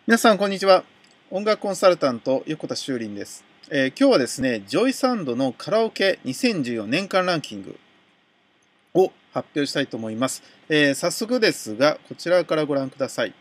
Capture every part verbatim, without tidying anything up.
皆さん、こんにちは。音楽コンサルタント、横田修林です、えー。今日はですね、ジョイサウンドのカラオケにせんじゅうよねん間ランキングを発表したいと思います。えー、早速ですが、こちらからご覧ください。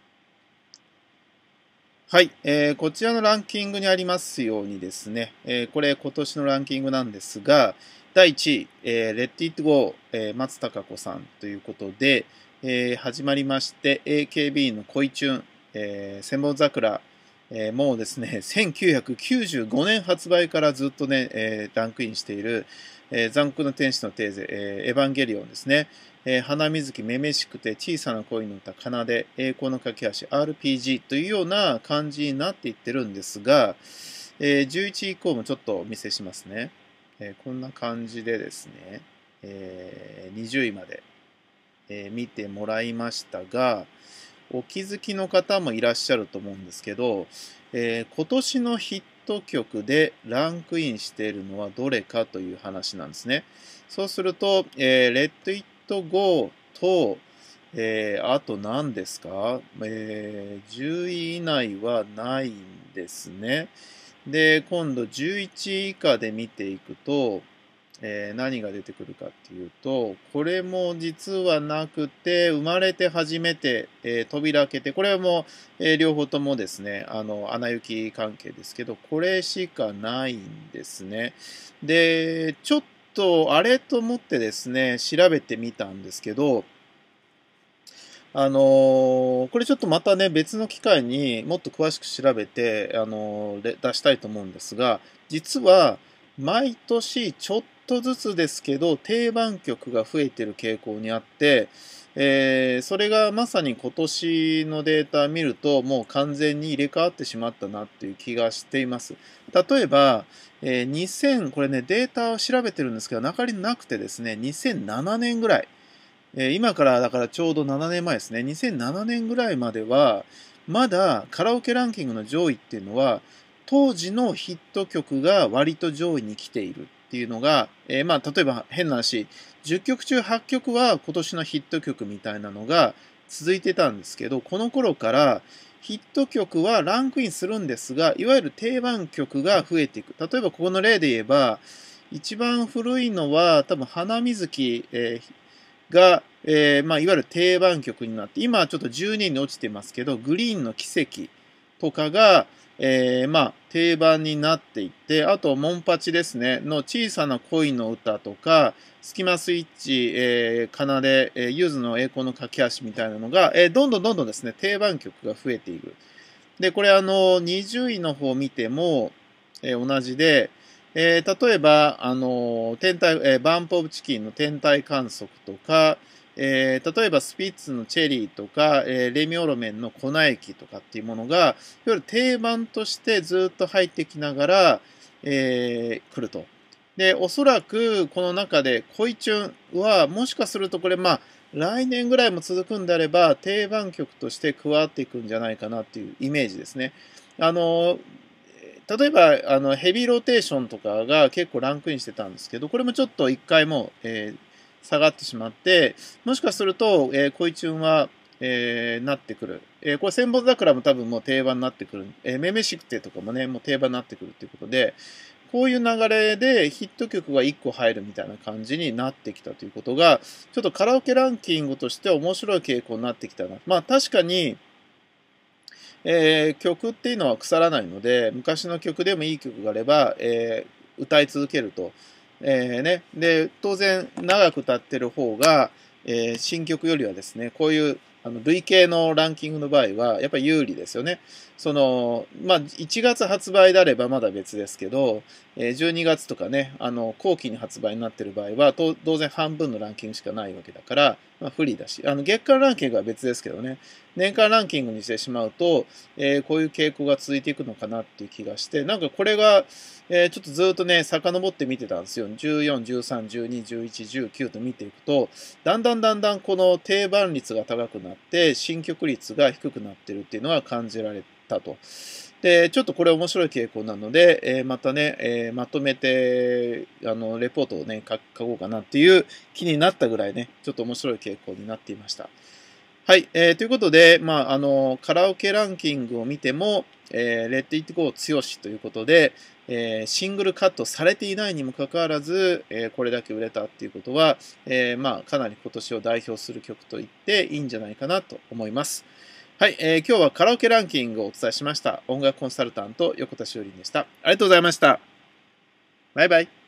はい、えー、こちらのランキングにありますようにですね、えー、これ今年のランキングなんですが、だいいちい、えー、Let It Go、えー、松たか子さんということで、えー、始まりまして、エーケービー の恋チューン、えー、千本桜、えー、もうですね、せんきゅうひゃくきゅうじゅうごねん発売からずっとね、えー、ランクインしている、えー、残酷な天使のテーゼ、えー、エヴァンゲリオンですね。えー、花水木、めめしくて小さな恋の歌、奏で、栄光の架け橋、アールピージー というような感じになっていってるんですが、えー、じゅういちい以降もちょっとお見せしますね。えー、こんな感じでですね、えー、にじゅういまで、えー、見てもらいましたが、お気づきの方もいらっしゃると思うんですけど、えー、今年のヒット曲でランクインしているのはどれかという話なんですね。そうすると、えー、Let It Go と、えー、あと何ですか、えー、じゅうい以内はないんですね。で、今度じゅういちい以下で見ていくと、えー、何が出てくるかっていうと、これも実はなくて、生まれて初めて、えー、扉開けて、これも、えー、両方ともですね、あの、アナ雪関係ですけど、これしかないんですね。で、ちょっと、あれと思ってですね、調べてみたんですけど、あのー、これちょっとまたね、別の機会にもっと詳しく調べて、あのー、出したいと思うんですが、実は、毎年ちょっとずつですけど、定番曲が増えてる傾向にあって、えー、それがまさに今年のデータを見ると、もう完全に入れ替わってしまったなっていう気がしています。例えば、えー、にせん、これね、データを調べてるんですけど、中になくてですね、にせんななねんぐらい、えー今からだからちょうどななねんまえですね。にせんななねんぐらいまでは、まだカラオケランキングの上位っていうのは、当時のヒット曲が割と上位に来ているっていうのが、えーまあ、例えば変な話、じゅっきょく中はちきょくは今年のヒット曲みたいなのが続いてたんですけど、この頃からヒット曲はランクインするんですが、いわゆる定番曲が増えていく。例えばここの例で言えば、一番古いのは多分花水木、えーが、えーまあ、いわゆる定番曲になって、今はちょっとじゅうにいに落ちてますけど、グリーンの奇跡とかが、えーまあ、定番になっていって、あと、モンパチですね、の小さな恋の歌とか、スキマスイッチ、えー、奏で、えー、ユーズの栄光の架け橋みたいなのが、えー、どんどんどんどんですね、定番曲が増えている。で、これあの、にじゅういの方を見ても、えー、同じで、えー、例えば、あの、天体、えー、バンプオブチキンの天体観測とか、えー、例えばスピッツのチェリーとか、えー、レミオロメンの粉液とかっていうものが、いわゆる定番としてずっと入ってきながら、えー、来ると。で、おそらくこの中で恋チュンは、もしかするとこれまあ、来年ぐらいも続くんであれば、定番曲として加わっていくんじゃないかなっていうイメージですね。あの、例えば、あの、ヘビーローテーションとかが結構ランクインしてたんですけど、これもちょっと一回もう、えー、下がってしまって、もしかすると、えー、恋チュンは、えー、なってくる。えー、これ千本桜も多分もう定番になってくる。えー、めめしくてとかもね、もう定番になってくるっていうことで、こういう流れでヒット曲がいっこ入るみたいな感じになってきたということが、ちょっとカラオケランキングとして面白い傾向になってきたな。まあ確かに、えー、曲っていうのは腐らないので、昔の曲でもいい曲があれば、えー、歌い続けると。えーね、で、当然、長く歌ってる方が、えー、新曲よりはですね、こういうあの累計のランキングの場合は、やっぱり有利ですよね。その、まあ、いちがつ発売であればまだ別ですけど、えー、じゅうにがつとかね、あの、後期に発売になってる場合は、当然半分のランキングしかないわけだから、まあ、不利だし、あの、月間ランキングは別ですけどね、年間ランキングにしてしまうと、えー、こういう傾向が続いていくのかなっていう気がして、なんかこれが、えー、ちょっとずっとね、遡って見てたんですよ。じゅうよん、じゅうさん、じゅうに、じゅういち、じゅうきゅうと見ていくと、だんだんだんだんこの定番率が高くなって、新曲率が低くなってるっていうのが感じられたと。で、ちょっとこれ面白い傾向なので、えー、またね、えー、まとめて、あの、レポートをね、書こうかなっていう気になったぐらいね、ちょっと面白い傾向になっていました。 はい、えー、ということで、まあ、あのカラオケランキングを見ても、えー、Let It Go 強しということで、えー、シングルカットされていないにもかかわらず、えー、これだけ売れたっていうことは、えー、まあ、かなり今年を代表する曲と言っていいんじゃないかなと思います。はい、えー、今日はカラオケランキングをお伝えしました。音楽コンサルタント横田修林でした。ありがとうございました。バイバイ。